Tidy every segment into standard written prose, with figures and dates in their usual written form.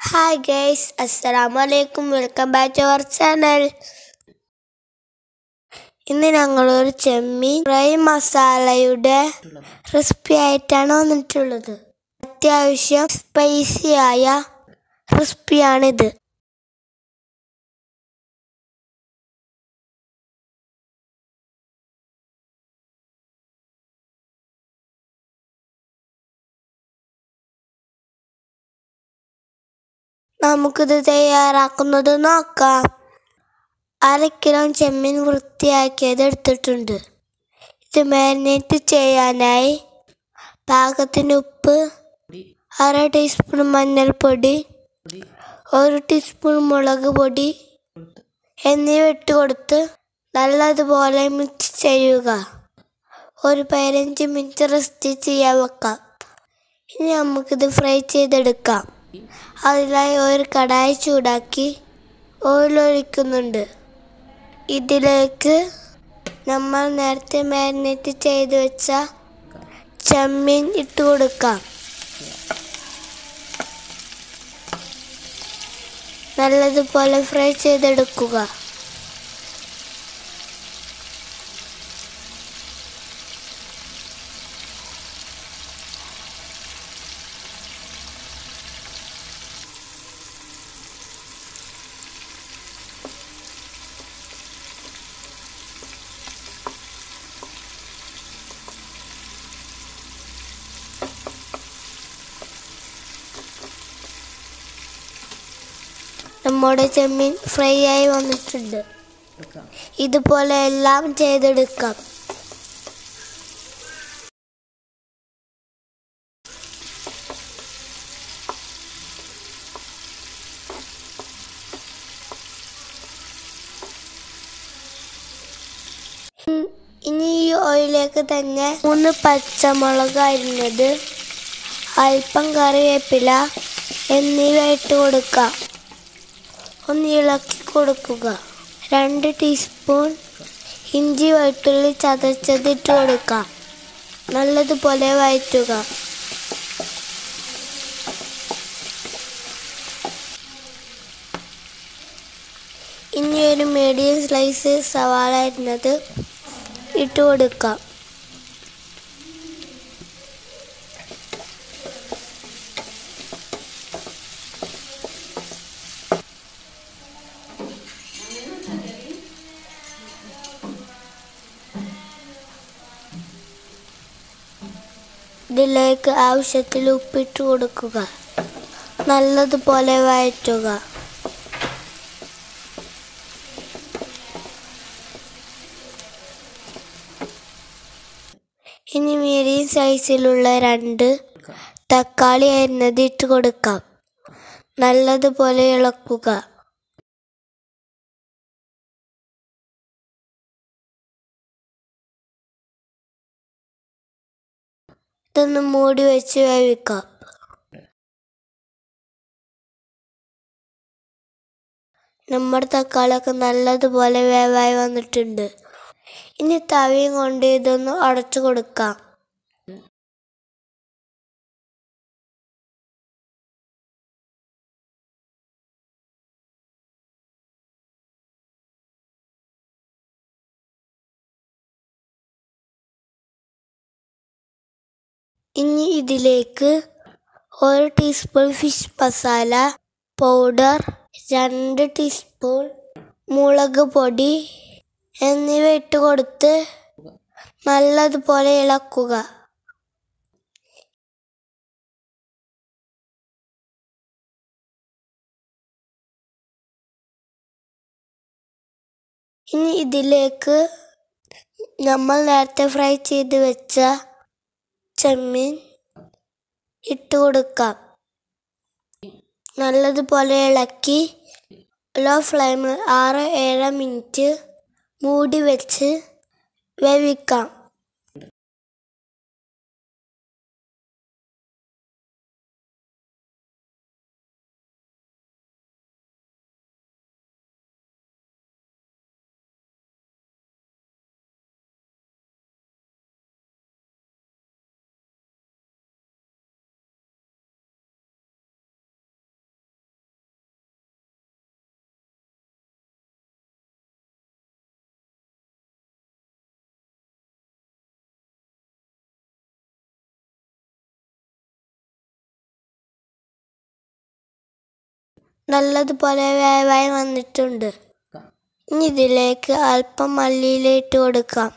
Hi guys, Assalamualaikum. Welcome back to our channel. ഇന്ന് ഞങ്ങളൊരു ചെമ്മീൻ fry മസാലയുടെ റെസിപ്പി ആയിട്ടാണ് വന്നിട്ടുള്ളത്. അത്യാവശ്യം സ്പൈസി ആയ റെസിപ്പിയാണിത്. നമുക്കിത് തയ്യാറാക്കുന്നത് നോക്കാം. 1/2 കിലോ ചെമ്മീൻ വൃത്തിയാക്കിയത് എടുത്തിട്ടുണ്ട്. ഇത് മാരിനേറ്റ് ചെയ്യാനായി പാകത്തിന് ഉപ്പ്, 1/2 ടീസ്പൂൺ മഞ്ഞൾപ്പൊടി, 1 ടീസ്പൂൺ മുളക് പൊടി എന്നിവ ഇട്ടുകൊടുത്ത് നല്ലതുപോലെ മിക്സ് ചെയ്യുക. ഒരു 15 മിനിറ്റ് റെസ്റ്റ് ചെയ്യാൻ വെക്കാം. ഇനി നമുക്കിത് ഫ്രൈ ചെയ്തെടുക്കാം. അതിനായി ഒരു കടായി ചൂടാക്കി ഓയിൽ ഒഴിക്കുന്നുണ്ട്. ഇതിലേക്ക് നമ്മൾ നേരത്തെ മാരിനേറ്റ് ചെയ്ത് വെച്ച ചെമ്മീൻ ഇട്ട് കൊടുക്കാം. നല്ലതുപോലെ ഫ്രൈ ചെയ്തെടുക്കുക. നമ്മുടെ ചെമ്മീൻ ഫ്രൈ ആയി വന്നിട്ടുണ്ട്. ഇതുപോലെ എല്ലാം ചെയ്തെടുക്കാം. ഇനി ഈ ഓയിലേക്ക് തന്നെ 3 പച്ചമുളക് അരിഞ്ഞത്, അല്പം കറിവേപ്പില എന്നിവ ഇട്ട് കൊടുക്കാം. ഒന്ന് ഇളക്കി കൊടുക്കുക. 2 ടീസ്പൂൺ ഇഞ്ചി വെളുത്തുള്ളി ചതച്ചത് ഇട്ട് കൊടുക്കാം. നല്ലതുപോലെ വഴറ്റുക. ഇനി ഒരു മീഡിയം സ്ലൈസ് സവാള അരിഞ്ഞത് ഇട്ട് കൊടുക്കാം. ഇതിലേക്ക് ആവശ്യത്തിൽ ഉപ്പിട്ട് കൊടുക്കുക. നല്ലതുപോലെ വഴറ്റുക. ഇനി മീഡിയം സൈസിലുള്ള 2 തക്കാളി അരിഞ്ഞത് ഇട്ട് കൊടുക്കാം. നല്ലതുപോലെ ഇളക്കുക. ഇതൊന്ന് മൂടി വെച്ച് വേവിക്കാം. നമ്മുടെ തക്കാളിയൊക്കെ നല്ലതുപോലെ വേവായി വന്നിട്ടുണ്ട്. ഇനി തവിയും കൊണ്ട് ഇതൊന്ന് അടച്ചു കൊടുക്കാം. ഇനി ഇതിലേക്ക് 1 teaspoon fish masala powder, 2 teaspoon മുളക് പൊടി എന്നിവ ഇട്ട് കൊടുത്ത് നല്ലതുപോലെ ഇളക്കുക. ഇനി ഇതിലേക്ക് നമ്മൾ നേരത്തെ ഫ്രൈ ചെയ്ത് വെച്ച ചെമ്മീൻ ഇട്ട് കൊടുക്കാം. നല്ലതുപോലെ ഇളക്കി ലോ ഫ്ലെയിമിൽ 6-7 മിനിറ്റ് മൂടി വെച്ച് വേവിക്കാം. നല്ലതുപോലെ വേവായി വന്നിട്ടുണ്ട്. ഇനി ഇതിലേക്ക് അല്പം മല്ലിയില ഇട്ട് കൊടുക്കാം.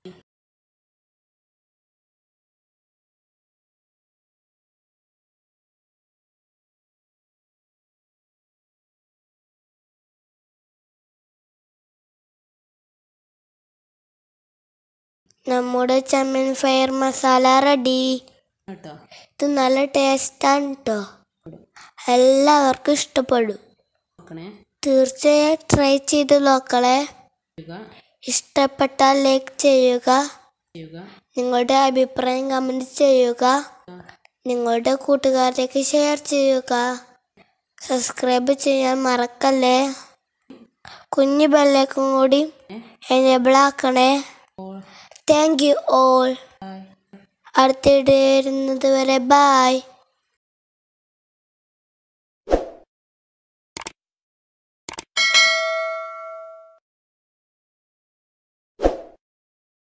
നമ്മുടെ ചെമ്മീൻ ഫ്രൈ മസാല റെഡി. ഇത് നല്ല ടേസ്റ്റാണ് കേട്ടോ. എല്ലാവർക്കും ഇഷ്ടപ്പെടും. തീർച്ചയായും ട്രൈ ചെയ്ത് നോക്കളെ. ഇഷ്ടപ്പെട്ടാൽ ലൈക്ക് ചെയ്യുക. നിങ്ങളുടെ അഭിപ്രായം കമൻറ്റ് ചെയ്യുക. നിങ്ങളുടെ കൂട്ടുകാരിലേക്ക് ഷെയർ ചെയ്യുക. സബ്സ്ക്രൈബ് ചെയ്യാൻ മറക്കല്ലേ. കുഞ്ഞു ബെല്ലേക്കും കൂടി എനേബിൾ ആക്കണേ. Thank you all. അടുത്തിടെ വരുന്നത് വരെ ബൈ.